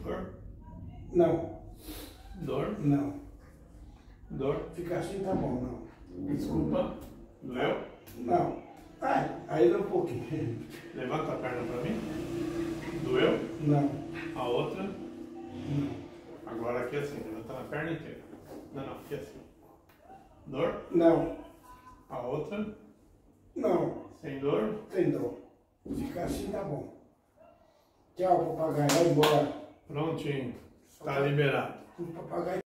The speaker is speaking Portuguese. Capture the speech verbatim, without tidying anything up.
Dor? Não. Dor? Não. Dor? Ficar assim tá bom, não. Desculpa. Doeu? Não. Ai, ainda um pouquinho. Levanta a perna pra mim. Doeu? Não. A outra? Não. Agora aqui assim, levanta na perna inteira. Não, não, aqui assim. Dor? Não. A outra? Não. Sem dor? Tem dor. Ficar assim tá bom. Tchau, papagaio. Vai embora. Prontinho. Está liberado. O papagaio.